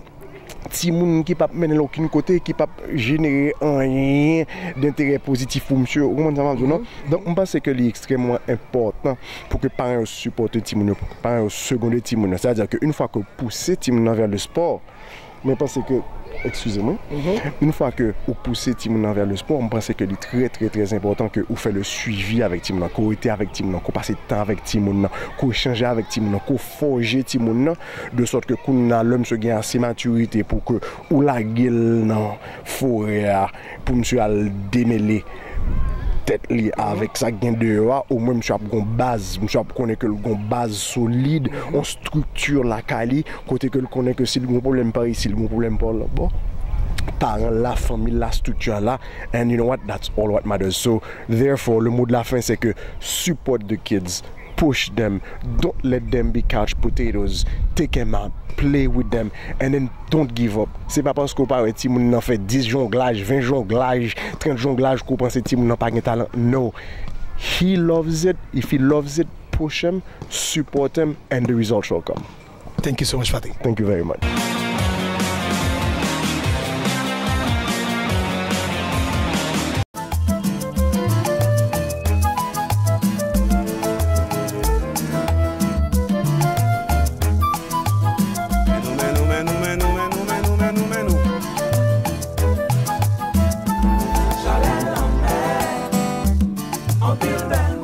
Timoun qui pas mener aucun côté qui pas générer rien d'intérêt positif pour monsieur comment ça va non donc on pense que c'est extrêmement important pour que parents supportent Timoun pour que parents seconder Timoun c'est-à-dire que une fois que pousser Timoun vers le sport mais pense que excusez-moi mm-hmm. une fois que vous poussez Timoun vers le sport on pense que c'est très très très important que vous faites le suivi avec Timoun qu'on était avec Timoun qu'on passe temps avec Timoun qu'on échange avec Timoun qu'on forger Timoun de sorte que qu'on a l'homme se gagne assez maturité pour que ou la gueule non forêt pour monsieur à démêler tête li avec sa gain de au moins monsieur a une base monsieur a connaît que une base solide on structure la cali côté que connaît que si le problème pas ici le problème pas là bon par la famille la structure là and you know what that's all what matters so therefore le mot de la fin c'est que support the kids push them don't let them be couch potatoes take them out play with them and then don't give up c'est pas parce qu'on parle un petit moun nan fait dix jonglages vingt jonglages trente jonglages qu'on pense petit moun nan pas de talent no he loves it if he loves it push him support him and the result shall come. Thank you so much Patrick. Thank you very much. Chalet Lambert, en pile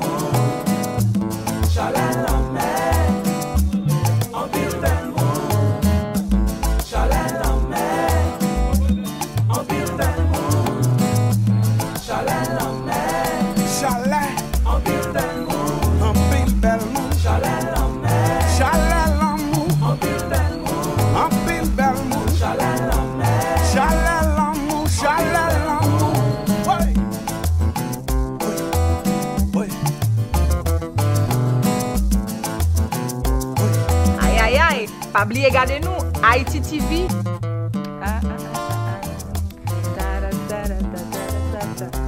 pas oublier regarder nous Haïti T V. Ah, ah, ah, ah. Da, da, da, da, da, da, da.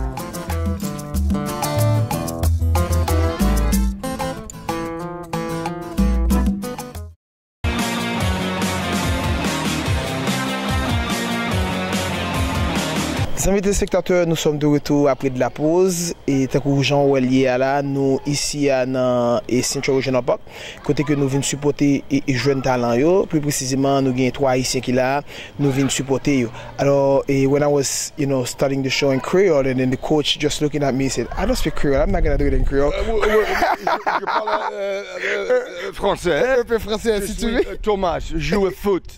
Amis téléspectateurs, nous sommes de retour après de la pause et tant que Jean Ouelier à là, nous ici à dans Central Regional Park, côté que nous venons supporter et, et jeunes talents yo, plus précisément nous avons trois haïtiens qui là, nous venons supporter yo. Alors et when I was, you know, starting the show in Creole and then the coach just looking at me said, I don't speak Creole, I'm not going to do it in Creole. Je parle euh, euh, français. Un peu français si tu veux. Thomas, joue au foot.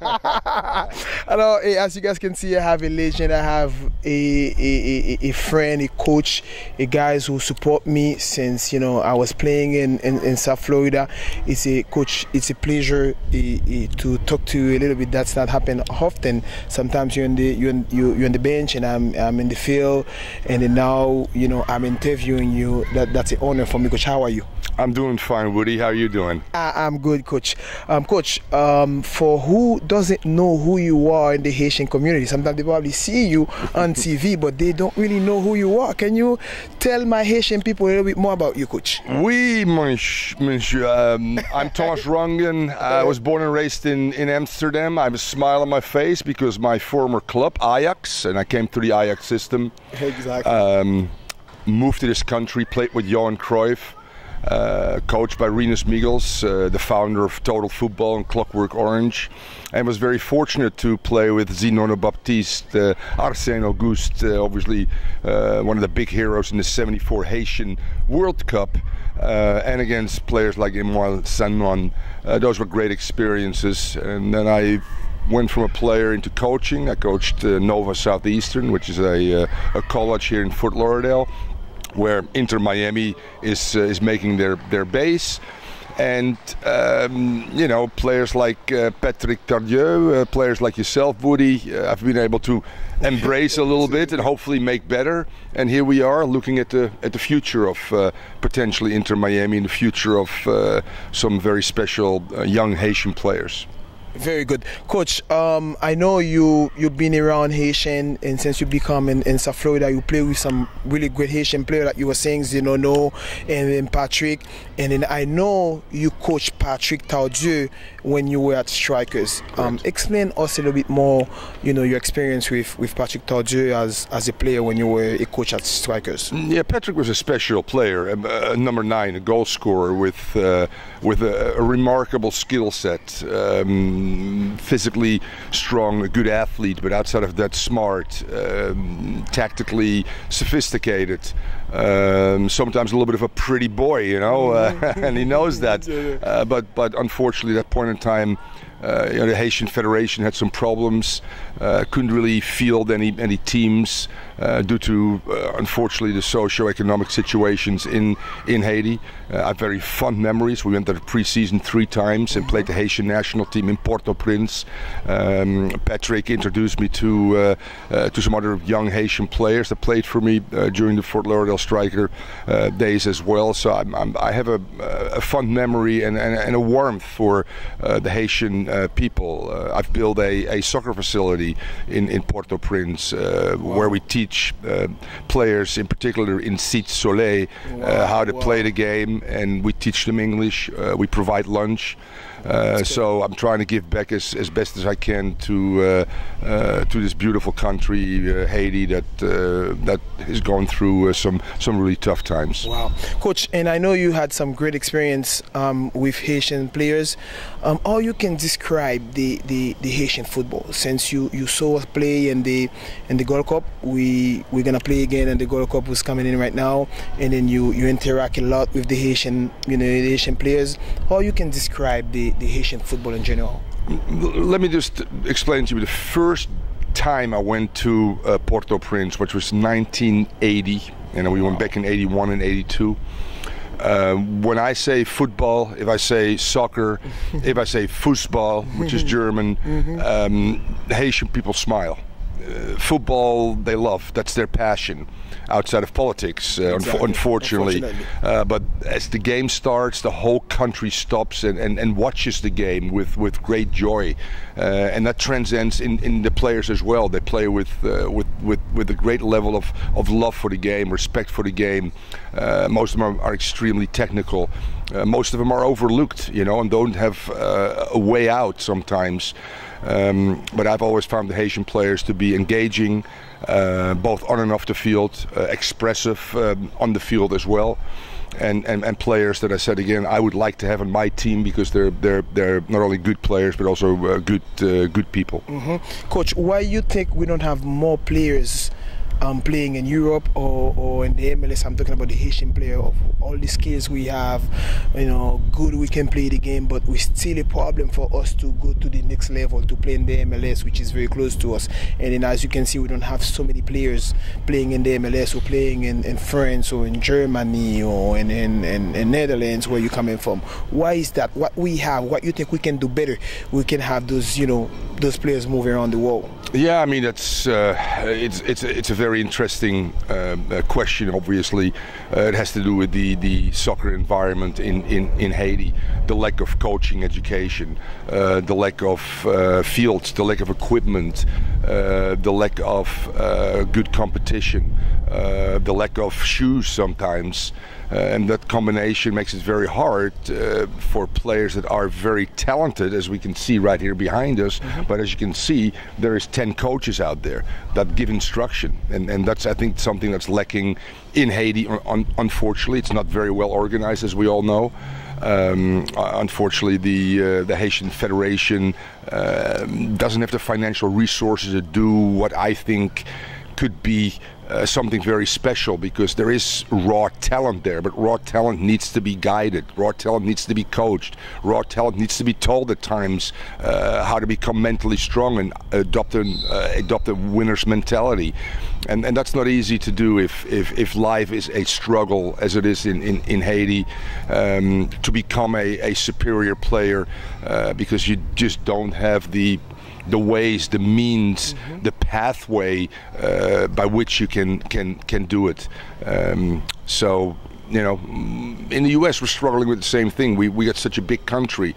Alors, as you guys can see, I have a legend. I have a, a, a, a friend, a coach, a guys who support me since, you know, I was playing in, in, in South Florida. It's a coach, it's a pleasure a, a, to talk to you a little bit. That's not happening often. Sometimes you're in the you're in, you're in the bench and I'm I'm in the field, and then now, you know, I'm interviewing you. That that's an honor for me, Coach. How are you? I'm doing fine, Woody. How are you doing? I, I'm good, Coach. Um, Coach, um, for who doesn't know who you are in the Haitian community, sometimes they probably see you on T V, but they don't really know who you are. Can you tell my Haitian people a little bit more about you, Coach? Oui, monsieur. Um, I'm Thomas Rongen. I was born and raised in, in Amsterdam. I have a smile on my face because my former club, Ajax, and I came through the Ajax system. Exactly. Um, moved to this country, played with Johan Cruyff. Uh, coached by Rinus Michels, uh, the founder of Total Football and Clockwork Orange, and was very fortunate to play with Zinone Baptiste, uh, Arsène Auguste, uh, obviously uh, one of the big heroes in the seventy-four Haitian World Cup, uh, and against players like Emmanuel Sanon. Uh, those were great experiences, and then I went from a player into coaching. I coached uh, Nova Southeastern, which is a, uh, a college here in Fort Lauderdale, where Inter Miami is uh, is making their their base, and um, you know, players like uh, Patrick Tardieu, uh, players like yourself, Woody, uh, I've been able to embrace a little bit and hopefully make better. And here we are, looking at the at the future of uh, potentially Inter Miami and the future of uh, some very special uh, young Haitian players. Very good, Coach. Um, I know you you've been around Haitian, and since you become in, in South Florida, you play with some really great Haitian players, like you were saying, Zenono and then Patrick. And then I know you coached Patrick Tardieu when you were at Strikers. Um, explain us a little bit more, you know, your experience with with Patrick Tardieu as as a player when you were a coach at Strikers. Yeah, Patrick was a special player, a, a number nine, a goal scorer with uh, with a, a remarkable skill set. Um, physically strong, a good athlete, but outside of that, smart, um, tactically sophisticated, um, sometimes a little bit of a pretty boy, you know, uh, and he knows that. Uh, but but unfortunately, at that point in time, uh, you know, the Haitian Federation had some problems, uh, couldn't really field any any teams uh, due to, uh, unfortunately, the socio-economic situations in in Haiti. Uh, I have very fond memories. We went to the pre-season three times and played the Haitian national team in Port-au-Prince. Um, Patrick introduced me to uh, uh, to some other young Haitian players that played for me uh, during the Fort Lauderdale Striker uh, days as well. So I'm, I'm, I have a, a fond memory and, and, and a warmth for uh, the Haitian uh, people. Uh, I've built a, a soccer facility in, in Port-au-Prince uh, wow. where we teach uh, players, in particular in Cite Soleil, wow. uh, how to wow. play the game, and we teach them English. Uh, we provide lunch. Uh, so I'm trying to give back as, as best as I can to uh, uh, to this beautiful country, uh, Haiti, that uh, that is going through uh, some some really tough times. Wow, Coach, and I know you had some great experience um, with Haitian players. Um, how you can describe the, the, the Haitian football since you, you saw us play in the in the Gold Cup? We we're gonna play again, and the Gold Cup was coming in right now, and then you you interact a lot with the Haitian you know the Haitian players. How you can describe the the Haitian football in general? Let me just explain to you. The first time I went to uh, Port-au-Prince, which was nineteen eighty, and we went back in eighty-one and eighty-two. Uh, when I say football, if I say soccer, if I say Fußball, which is German, mm-hmm. um, the Haitian people smile. football they love. That's their passion. Outside of politics, uh, exactly. unf unfortunately. unfortunately. Uh, but as the game starts, the whole country stops and, and, and watches the game with, with great joy. Uh, and that transcends in, in the players as well. They play with, uh, with, with, with a great level of, of love for the game, respect for the game. Uh, most of them are, are extremely technical. Uh, most of them are overlooked, you know, and don't have uh, a way out sometimes. Um, but I've always found the Haitian players to be engaging, uh, both on and off the field, uh, expressive um, on the field as well, and, and and players that I said again I would like to have on my team because they're they're they're not only good players but also uh, good uh, good people. Mm-hmm. Coach, why you think we don't have more players Um, playing in Europe or, or in the M L S? I'm talking about the Haitian player. Of all the skills we have, you know, good, we can play the game, but we still a problem for us to go to the next level, to play in the M L S, which is very close to us. And then as you can see, we don't have so many players playing in the M L S or playing in, in France or in Germany or in, in, in, in Netherlands, where you're coming from. Why is that? What we have, what you think we can do better, we can have those, you know, those players moving around the world? Yeah, I mean, it's uh, it's it's it's a very interesting uh, uh, question. Obviously, uh, it has to do with the the soccer environment in in in Haiti, the lack of coaching education, uh, the lack of uh, fields, the lack of equipment, uh, the lack of uh, good competition, uh, the lack of shoes sometimes. Uh, and that combination makes it very hard uh, for players that are very talented, as we can see right here behind us. Mm-hmm. But as you can see, there is ten coaches out there that give instruction, and and that's, I think, something that's lacking in Haiti. Un unfortunately, it's not very well organized, as we all know. Um, unfortunately, the uh, the Haitian Federation uh, doesn't have the financial resources to do what I think could be uh, something very special, because there is raw talent there, but raw talent needs to be guided, raw talent needs to be coached, raw talent needs to be told at times uh, how to become mentally strong and adopt a, uh, adopt a winner's mentality. And, and that's not easy to do if, if, if life is a struggle, as it is in, in, in Haiti, um, to become a, a superior player, uh, because you just don't have the the ways, the means, mm-hmm. the pathway uh, by which you can can can do it. Um, so, you know, in the U S we're struggling with the same thing. We we got such a big country.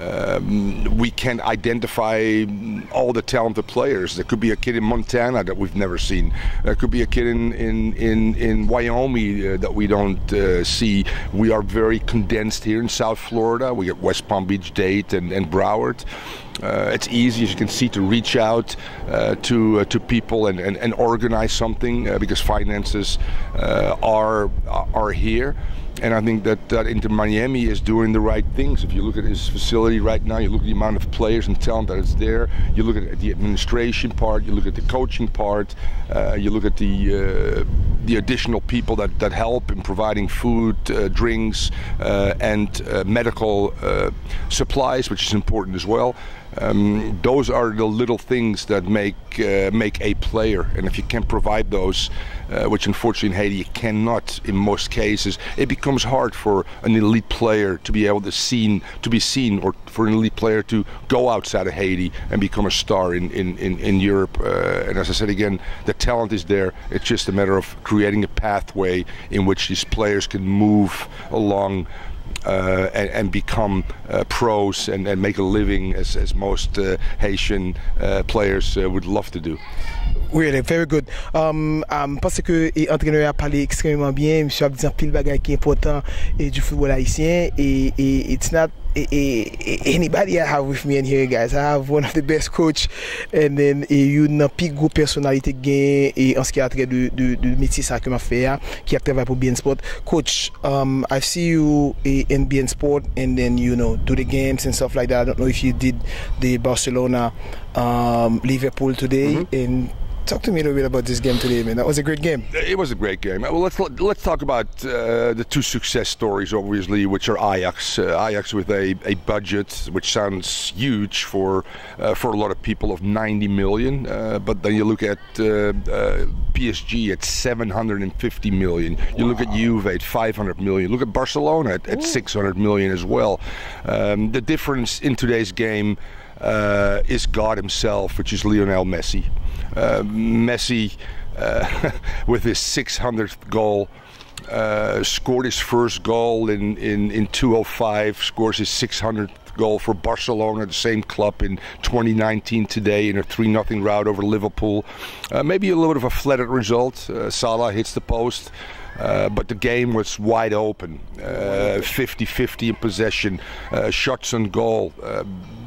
Um, we can't identify all the talented players. There could be a kid in Montana that we've never seen. There could be a kid in in in, in Wyoming uh, that we don't uh, see. We are very condensed here in South Florida. We got West Palm Beach, Dade, and, and Broward. Uh, it's easy, as you can see, to reach out uh, to uh, to people and, and, and organize something uh, because finances uh, are are here. And I think that, that Inter Miami is doing the right things. If you look at his facility right now, you look at the amount of players and talent that is there, you look at the administration part, you look at the coaching part, uh, you look at the uh, the additional people that, that help in providing food, uh, drinks, uh, and uh, medical uh, supplies, which is important as well. Um, those are the little things that make uh, make a player, and if you can't provide those, uh, which unfortunately in Haiti you cannot in most cases, it becomes hard for an elite player to be able to seen to be seen, or for an elite player to go outside of Haiti and become a star in in in, in Europe. Uh, and as I said again, the talent is there. It's just a matter of creating a pathway in which these players can move along. Uh, and, and become uh, pros and, and make a living, as, as most uh, Haitian uh, players uh, would love to do. Really, very good. Um, um, parce que l'entraîneur a parlé extrêmement bien, monsieur a dit un pile bagay qui est important et du football haïtien, et, et it's not e, e, anybody I have with me in here, guys. I have one of the best coach, and then et une plus grosse personnalité gain et en ce qui a trait de de de métier ça que m'a fait qui a travaillé pour B N Sport. Coach, um, I see you in B N Sport, and then you know do the games and stuff like that. I don't know if you did the Barcelona, um, Liverpool today, mm-hmm. and talk to me a little bit about this game today, man. That was a great game. It was a great game. Well, let's let's talk about uh, the two success stories, obviously, which are Ajax. Uh, Ajax with a, a budget which sounds huge for uh, for a lot of people of ninety million, uh, but then you look at uh, uh, P S G at seven hundred fifty million. You wow. look at Juve at five hundred million. Look at Barcelona at, at six hundred million as well. Um, the difference in today's game uh, is God himself, which is Lionel Messi. Uh, Messi, uh, with his six hundredth goal, uh, scored his first goal in, in, in two oh five, scores his six hundredth goal for Barcelona, the same club, in twenty nineteen today in a three nothing rout over Liverpool. Uh, maybe a little bit of a flattered result. Uh, Salah hits the post. Uh, but the game was wide open, fifty fifty uh, in possession, uh, shots on goal. Uh,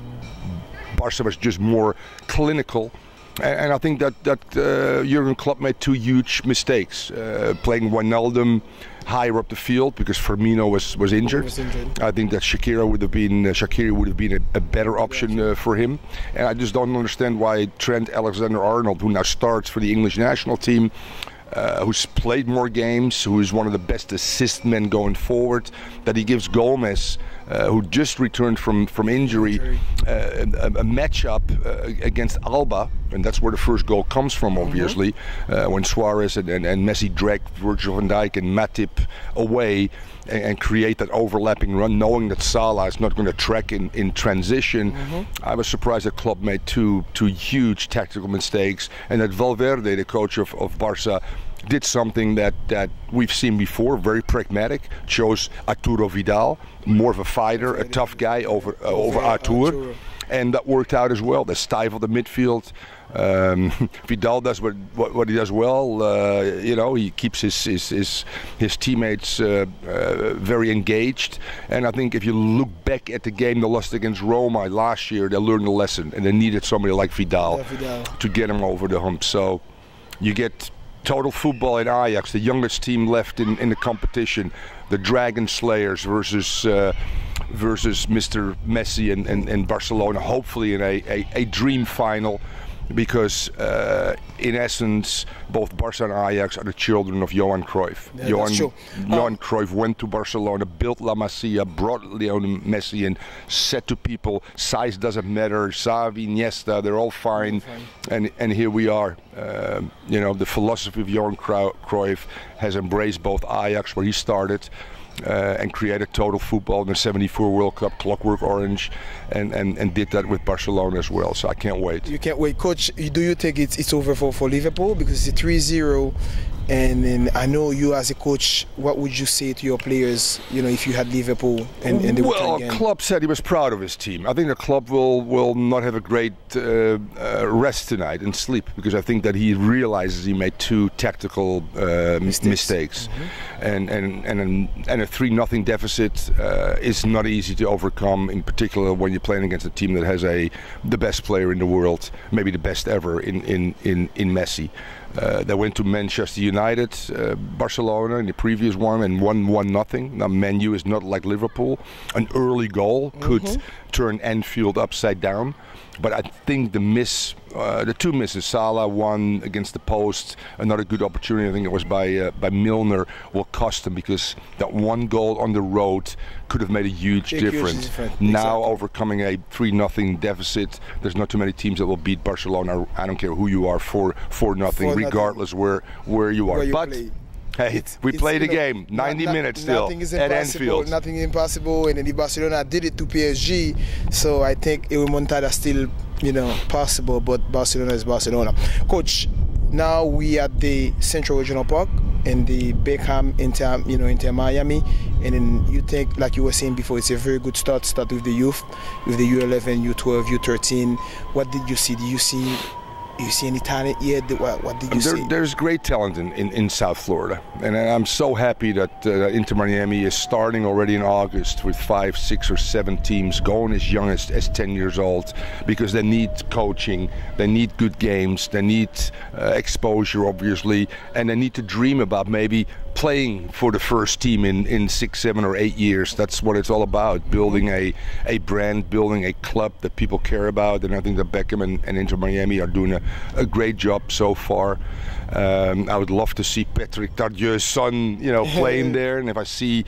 Barca was just more clinical. And, and I think that, that uh, Jurgen Klopp made two huge mistakes. Uh, playing Wijnaldum higher up the field because Firmino was, was injured. Was injured. I think that Shaqiri would have been, uh, Shaqiri would have been a, a better option uh, for him. And I just don't understand why Trent Alexander-Arnold, who now starts for the English national team, Uh, who's played more games, who is one of the best assist men going forward, that he gives Gomez, uh, who just returned from, from injury, uh, a, a matchup uh, against Alba, and that's where the first goal comes from, obviously, mm-hmm. uh, when Suarez and, and, and Messi dragged Virgil van Dijk and Matip away and, and create that overlapping run, knowing that Salah is not going to track in, in transition. Mm-hmm. I was surprised that Klopp made two, two huge tactical mistakes, and that Valverde, the coach of, of Barca, did something that, that we've seen before, very pragmatic, chose Arturo Vidal, more of a fighter, a tough guy over uh, over Artur, and that worked out as well. They stifled the midfield. Um, Vidal does what, what, what he does well, uh, you know, he keeps his, his, his, his teammates uh, uh, very engaged, and I think if you look back at the game they lost against Roma last year, they learned a lesson, and they needed somebody like Vidal, yeah, Vidal. to get him over the hump. So you get total football in Ajax, the youngest team left in, in the competition, the Dragon Slayers versus uh, versus Mister Messi and, and, and Barcelona, hopefully in a, a, a dream final, because uh, in essence both Barca and Ajax are the children of Johan Cruyff. Yeah, Johan, that's true. Johan um, Cruyff went to Barcelona, built La Masia, brought Lionel Messi and said to people, size doesn't matter, Xavi, Iniesta, they're all fine, fine. And, and here we are. Uh, you know, the philosophy of Johan Cruyff has embraced both Ajax, where he started, Uh, and created total football in the seventy-four World Cup, Clockwork Orange, and, and, and did that with Barcelona as well. So I can't wait. You can't wait. Coach, do you think it's, it's over for, for Liverpool? Because it's a three zero, and then I know you as a coach, what would you say to your players, you know, if you had Liverpool and, and they would Well, again? Klopp said he was proud of his team. I think the club will, will not have a great uh, uh, rest tonight and sleep, because I think that he realizes he made two tactical uh, mistakes. mistakes. Mm-hmm. And, and, and, and a three nothing deficit uh, is not easy to overcome, in particular when you're playing against a team that has a the best player in the world, maybe the best ever in, in, in, in Messi. Uh, they went to Manchester United, uh, Barcelona in the previous one, and won one nothing. Now Man U is not like Liverpool. An early goal could mm-hmm. turn Anfield upside down. But I think the miss, uh, the two misses, Salah one against the post, another good opportunity, I think it was by uh, by Milner, will cost them, because that one goal on the road could have made a huge Big difference. Huge difference. Now exactly. Overcoming a three nothing deficit, there's not too many teams that will beat Barcelona. I don't care who you are, for four nothing, regardless where where you are. Where you but play. Hey, it's, we it's, played a game, ninety not, minutes still nothing is at impossible, Anfield. Nothing is impossible, and then Barcelona did it to P S G, so I think a remontada still, you know, possible, but Barcelona is Barcelona. Coach, now we at the Central Regional Park in the Beckham Inter, you know, Inter Miami, and then you think, like you were saying before, it's a very good start, start with the youth, with the U eleven, U twelve, U thirteen. What did you see? Did you see You see any talent yet? What, what did you there, see? There's great talent in, in, in South Florida, and I'm so happy that uh, Inter Miami is starting already in August with five, six, or seven teams going as young as, as ten years old, because they need coaching, they need good games, they need uh, exposure, obviously, and they need to dream about maybe playing for the first team in, in six, seven, or eight years. That's what it's all about, building a, a brand, building a club that people care about, and I think that Beckham and, and Inter Miami are doing a, a great job so far. Um, I would love to see Patrick Tardieu's son, you know, playing there, and if I see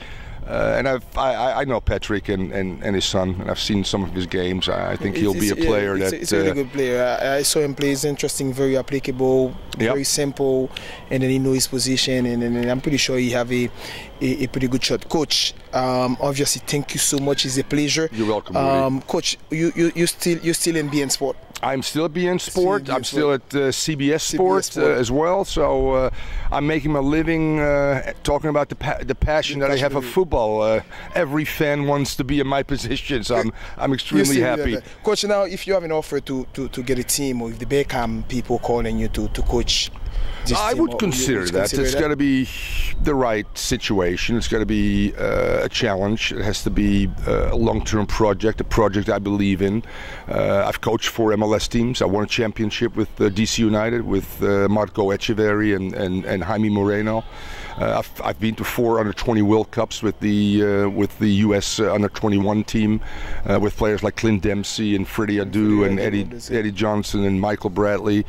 Uh, and I've, I, I know Patrick and, and, and his son, and I've seen some of his games. I think he'll it's, be a player yeah, it's, that... It's a really uh, good player. I, I saw him play. He's interesting, very applicable, yep. very simple, and then he knows his position, and, and, and I'm pretty sure he have a, a, a pretty good shot. Coach, um, obviously, thank you so much. It's a pleasure. You're welcome, um, Coach, you, you, you still, you're still in B N Sport. I'm still at B N Sport. Still I'm still at uh, C B S Sport, C B S Sport. Uh, as well. So uh, I'm making my living uh, talking about the pa the passion that I have of football. Uh, every fan wants to be in my position, so I'm I'm extremely happy. That. Coach, now if you have an offer to, to, to get a team, or if the Beckham people calling you to, to coach this I team, would consider would that. Consider it's got to be the right situation. It's got to be uh, a challenge. It has to be uh, a long-term project, a project I believe in. Uh, I've coached four M L S teams. I won a championship with uh, D C United, with uh, Marco Echeverri and, and, and Jaime Moreno. Uh, I've, I've been to four under twenty World Cups with the uh, with the U S uh, under twenty-one team, uh, with players like Clint Dempsey and Freddie Adu and Eddie Eddie Johnson and Michael Bradley.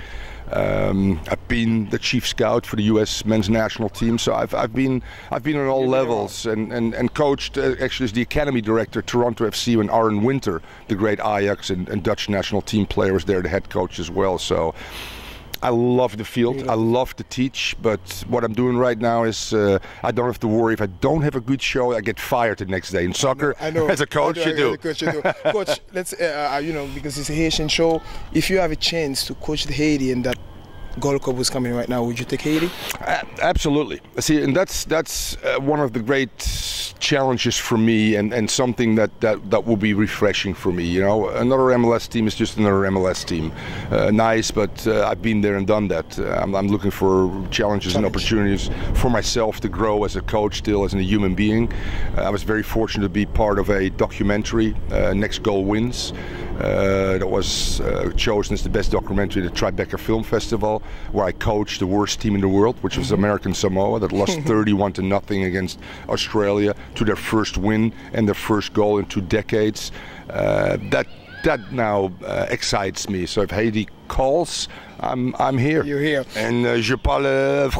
Um, I've been the chief scout for the U S men's national team, so I've I've been I've been on all levels and and and coached uh, actually as the academy director Toronto F C when Aaron Winter, the great Ajax and, and Dutch national team player, was there, the head coach as well. So I love the field. I love to teach, but what I'm doing right now is uh, I don't have to worry. If I don't have a good show, I get fired the next day. In soccer, I know, I know. as a coach, I know, you do. As a coach, you do. Coach, let's uh, you know, because it's a Haitian show. If you have a chance to coach the Haiti and that Gold Cup was coming right now, would you take Haiti? Uh, absolutely. See, and that's that's uh, one of the great challenges for me, and, and something that, that, that will be refreshing for me. You know, another M L S team is just another M L S team. Uh, nice, but uh, I've been there and done that. Uh, I'm, I'm looking for challenges Challenge. and opportunities for myself to grow as a coach, still as a human being. Uh, I was very fortunate to be part of a documentary, uh, Next Goal Wins. Uh, that was uh, chosen as the best documentary at the Tribeca Film Festival, where I coached the worst team in the world, which was American Samoa, that lost thirty-one to nothing against Australia to their first win and their first goal in two decades. Uh, that that now uh, excites me. So if Haiti calls, I'm I'm here. You're here. And uh, je parle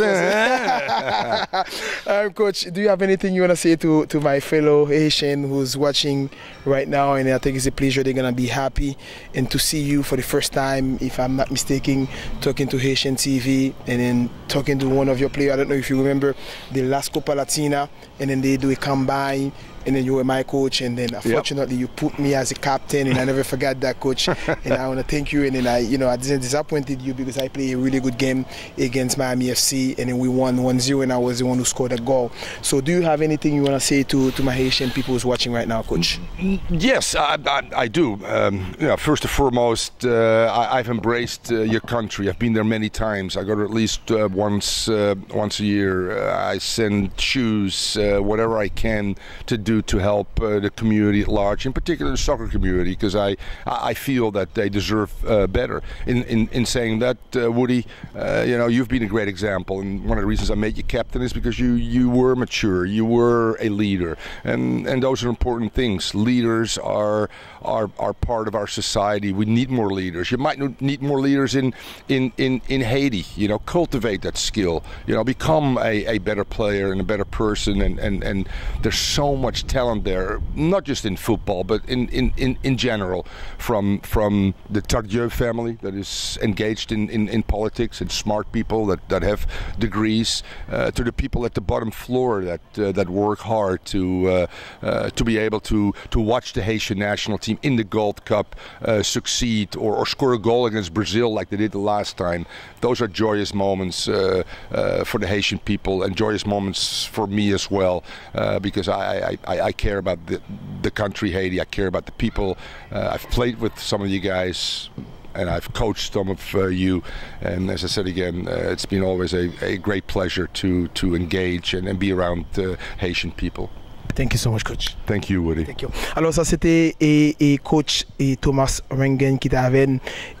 français. um, Coach, do you have anything you want to say to, to my fellow Haitian who's watching right now? And I think it's a pleasure. They're going to be happy and to see you for the first time, if I'm not mistaken, talking to Haitian T V and then talking to one of your players. I don't know if you remember the last Copa Latina, and then they do a combine. And then you were my coach, and then unfortunately yep. you put me as a captain, and I never forgot that, coach. And I want to thank you. And then I, you know, I didn't disappointed you because I played a really good game against Miami F C, and then we won one zero, and I was the one who scored a goal. So, do you have anything you want to say to to my Haitian people who's watching right now, coach? Yes, I, I, I do. Um, you know, first and foremost, uh, I, I've embraced uh, your country. I've been there many times. I go to at least uh, once uh, once a year. Uh, I send shoes, uh, whatever I can, to do to help uh, the community at large, in particular the soccer community, because I I feel that they deserve uh, better. In, in in saying that, uh, Woody, uh, you know, you've been a great example, and one of the reasons I made you captain is because you you were mature, you were a leader, and and those are important things. Leaders are are are part of our society. We need more leaders. You might need more leaders in in in in Haiti. You know, cultivate that skill. You know, become a, a better player and a better person, and and and there's so much talent there, not just in football, but in, in, in, in general, from from the Tardieu family that is engaged in, in, in politics, and smart people that, that have degrees, uh, to the people at the bottom floor that uh, that work hard to uh, uh, to be able to, to watch the Haitian national team in the Gold Cup uh, succeed or, or score a goal against Brazil like they did the last time. Those are joyous moments uh, uh, for the Haitian people, and joyous moments for me as well, uh, because I, I, I care about the, the country Haiti. I care about the people. Uh, I've played with some of you guys, and I've coached some of uh, you. And as I said again, uh, it's been always a, a great pleasure to to engage and, and be around uh, Haitian people. Thank you so much, coach. Thank you, Woody. Thank you. Alors ça c'était et, et coach et Thomas Rengen qui était avec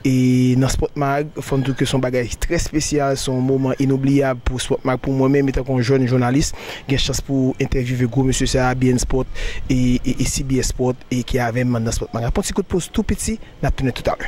et dans Sport Mag. Font tout que son bagage très spécial, son moment inoubliable pour Sport Mag, pour moi-même étant un jeune journaliste, j'ai chance pour interviewer gros monsieur ça B N Sport et, et, et C B S Sport et qui avait dans Sport Mag. Un petit coup de pause tout petit, n'a tourné tout à l'heure.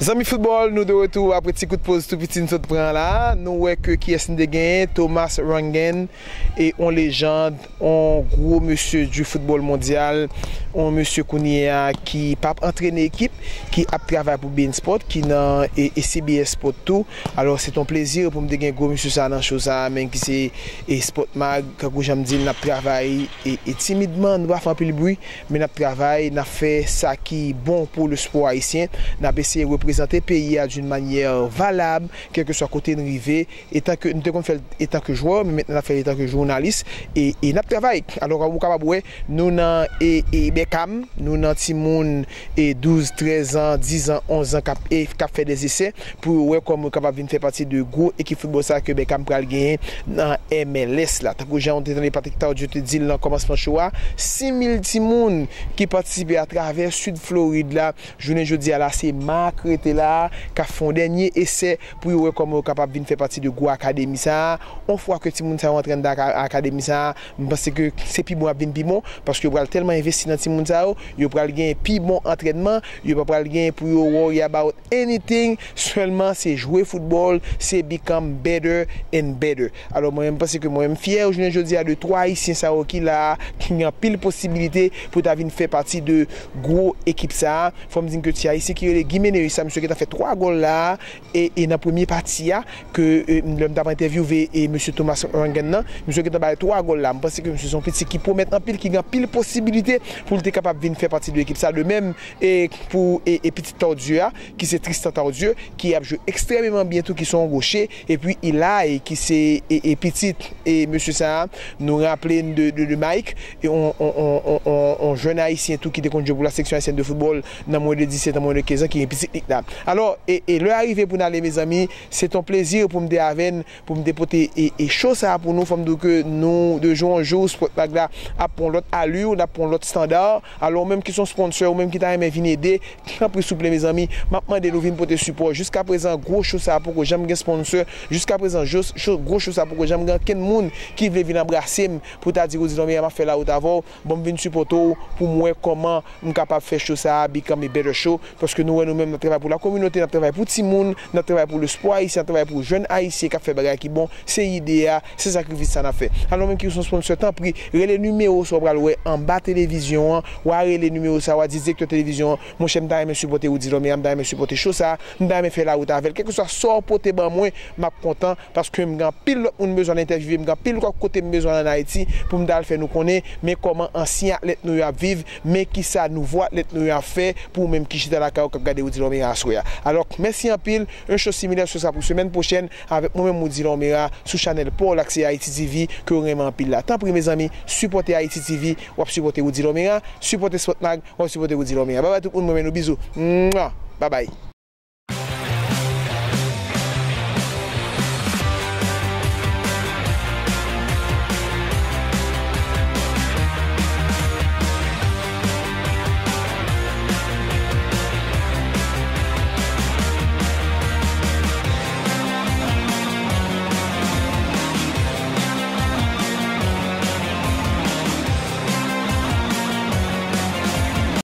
Zami football, nous de retour après petit coup de pause tout petit nous prend là. Nous voyons que qui est de gain Thomas Röntgen et on légende, on gros monsieur du football mondial, on monsieur Kounia qui pas entraîné équipe, qui a travaillé pour Bein Sport, qui dans et, et C B S Sport tout. Alors c'est un plaisir pour me de gros monsieur ça dans chose ça même qui c'est et Sport Mag quand j'aime dire n'a travaillé et, et timidement nous pas faire plus de bruit mais n'a travaillé n'a fait ça qui est bon pour le sport haïtien, n'a essayé de représenter le pays d'une manière valable, quel que soit côté de rivé, étant que nous avons fait étant que joueur, mais maintenant on a fait étant que journaliste et et n'a travaillé. Alors on capable nous dans et, et Beckham, nous dans Timoun et douze, treize ans, dix ans, onze ans cap et cap fait des essais pour ouais comme capable venir faire partie de gros équipe football ça que Beckham pral gagner dans M L S là. Tant que j'ai entendu dans les Patrick Tao, je te dis dans commencement choix, six mille Timoun qui participent à travers Sud Floride là, journée jeudi à là c'est Marc était là qui a fait un dernier essai pour voir comment capable venir faire partie de gros académie ça. On voit que Timoun ça rentre dans académie ça parce que c'est plus bon à venir plus bon parce que pral tellement investi dans Timoun ça, yo pral gagner plus bon entraînement, yo pas pral gagner pour yo worry about anything, seulement c'est jouer football, c'est become better and better. Alors moi même parce que moi même fier aujourd'hui jeudi à de trois haïtiens ça qui là qui a pile possibilité pour ta venir faire partie de gros équipe ça. Faut me dire que tu haïtien qui est Guiménéus ça monsieur qui a fait trois goals là et et dans première partie là que l'homme t'a interviewé et monsieur Thomas Röntgen là monsieur qui a trois goals là parce que monsieur son petit qui promet en pile qui a pile possibilité pour être capable de venir faire partie de l'équipe ça de même et pour et, et petit Tordieu qui c'est Tristan Tordieu qui a joué extrêmement bien tout qui sont gauchers et puis il a et qui c'est et, et petit et monsieur ça nous rappelle de, de, de Mike et on on on on, on jeune haïtien tout qui était conduit pour la section haïtienne de football dans moins de dix-sept ans moins de quinze ans qui est petit là. Alors et, et le arrivé pour aller mes amis, c'est un plaisir pour me déaven pour me dépoter et, et chose ça pour nous femme que nous de jour en jour sport là à pour l'autre allure, à pour l'autre standard. Alors même qui sont sponsors ou même qui t'a aimé venir aider, quand pour souple mes amis, maintenant de nous venir pour te support. Jusqu'à présent gros chose ça pour que j'aime un sponsor. Jusqu'à présent gros chose ça pour que j'aime quelqu'un monde qui veut venir embrasser pour t'a dire dis m'a fait là ou d'avant, bon venir supporter pour moi comment on capable faire chose ça become a better show parce que nous nous même nous travaillons pour la communauté, nous travaillons pour tout le monde, nous travaillons pour le sport haïtien, nous travaillons pour jeunes haïtiens qui fait bagage qui bon, c'est idée, c'est sacrifice ça n'a fait. Alors même qui sont sponsors tant pris, les numéros sur bras en bas télévision, ou les numéros ça ou directeur télévision, mon chef m'ta me supporter ou dire mais m'ta me supporter chose ça, m'ta me faire la route avec quelque soit sort porter ban moi, m'a content parce que m'gan pile on besoin d'interviewer, m'gan pile côté besoin en Haïti pour m'dal faire nous connaître mais comment ancien athlète nous a vivre, mais qui ça nous voit athlète nous a fait pour même qui chita la ka regarder ou dire mais soya. Alors merci en pile, une chose similaire sur ça pour semaine prochaine avec moi-même ou dire Mera sur channel pour l'accès Haïti T V que vraiment en pile là. Tant pis mes amis, supporter Haïti T V ou supporter ou dire Mera, supporter Sport Mag ou supporter ou dire Mera. Bye bye tout le monde, bisous. Bye bye.